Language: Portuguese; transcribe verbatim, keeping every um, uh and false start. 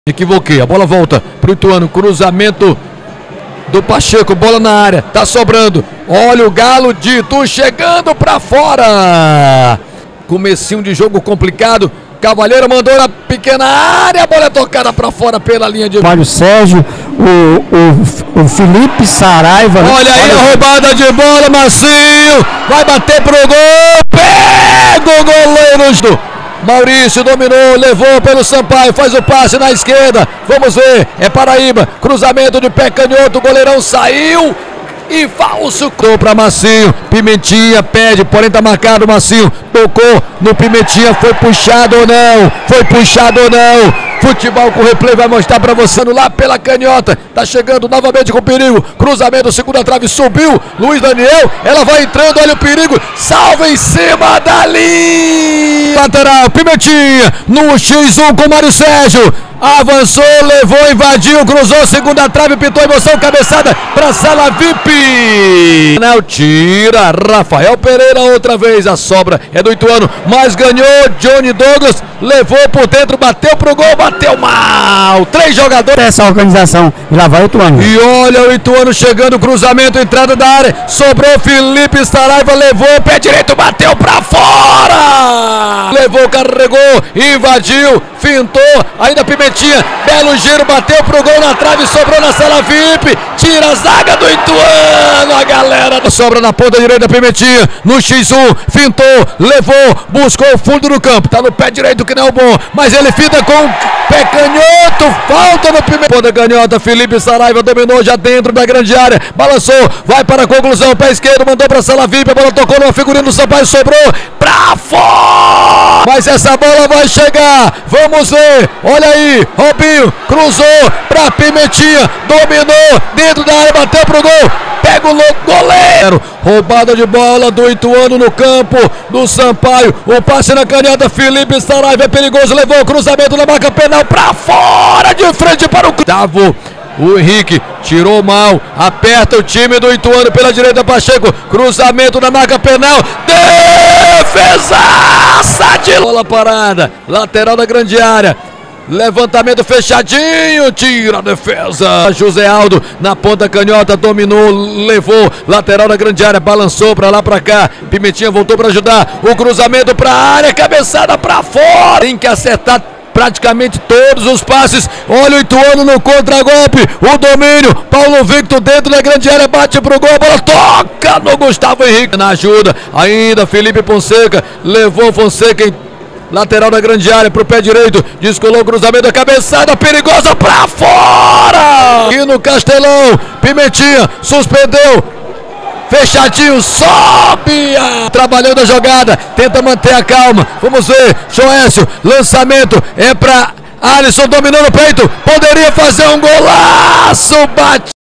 Equivoquei, a bola volta pro Ituano, cruzamento do Pacheco, bola na área, tá sobrando, olha o Galo de Itu chegando pra fora, comecinho de jogo complicado, Cavalheiro mandou na pequena área, a bola é tocada pra fora pela linha de... Mário Sérgio, o, o, o Felipe Saraiva... Olha aí olha a roubada de bola, Marcinho, vai bater pro gol, pega o goleiro... Maurício dominou, levou pelo Sampaio, faz o passe na esquerda, vamos ver, é Paraíba, cruzamento de pé canhoto, o goleirão saiu e falso para Marcinho, Pimentinha pede, porém tá marcado, Marcinho tocou no Pimentinha, foi puxado ou não, foi puxado ou não, futebol com replay vai mostrar para você, lá pela canhota, tá chegando novamente com perigo, cruzamento, segunda trave, subiu, Luiz Daniel, ela vai entrando, olha o perigo, salva em cima da linha, lateral, Pimentinha, no xis um com Mário Sérgio, avançou, levou, invadiu, cruzou, segunda trave, pintou emoção, cabeçada para sala V I P. Não tira, Rafael Pereira outra vez, a sobra é do Ituano, mas ganhou, Johnny Douglas, levou por dentro, bateu pro gol, bateu mal, três jogadores. Essa organização, e lá vai o Ituano. E olha o Ituano chegando, cruzamento, entrada da área, sobrou Felipe Saraiva, levou, pé direito, bateu pra fora. Levou, carregou, invadiu, fintou, ainda Pimentinha, belo giro, bateu pro gol na trave, sobrou na sala V I P, tira a zaga do Ituano, a galera sobra na ponta direita, Pimentinha, no xis um, fintou, levou, buscou o fundo do campo, tá no pé direito que não é o bom, mas ele finta com o pé canhoto, falta no Pimentinha, ponta canhota, Felipe Saraiva dominou já dentro da grande área, balançou, vai para a conclusão, pé esquerdo, mandou pra sala V I P, a bola tocou numa figurinha do Sampaio, sobrou pra fora, mas essa bola vai chegar, vamos ver, olha aí, Robinho, cruzou pra Pimentinha, dominou, dentro da área, bateu pro gol, pega o goleiro, roubada de bola do Ituano no campo do Sampaio, o passe na canhota, Felipe Saraiva é perigoso, levou o cruzamento na marca penal pra fora, de frente para o Davo. O Henrique tirou mal, aperta o time do Ituano pela direita, Pacheco, cruzamento na marca penal, defesaça de bola parada, lateral da grande área, levantamento fechadinho, tira a defesa, José Aldo na ponta canhota, dominou, levou, lateral da grande área, balançou pra lá pra cá, Pimentinha voltou pra ajudar, o cruzamento pra área, cabeçada pra fora, tem que acertar praticamente todos os passes, olha o Ituano no contragolpe, o domínio, Paulo Victor dentro da grande área, bate pro gol, a bola toca no Gustavo Henrique, na ajuda, ainda Felipe Fonseca, levou Fonseca em lateral da grande área, pro pé direito, descolou o cruzamento, a cabeçada perigosa pra fora, e no Castelão, Pimentinha, suspendeu, fechadinho, sobe, trabalhando a jogada, tenta manter a calma, vamos ver, Joécio, lançamento, é pra Alisson, dominou no peito, poderia fazer um golaço, bate.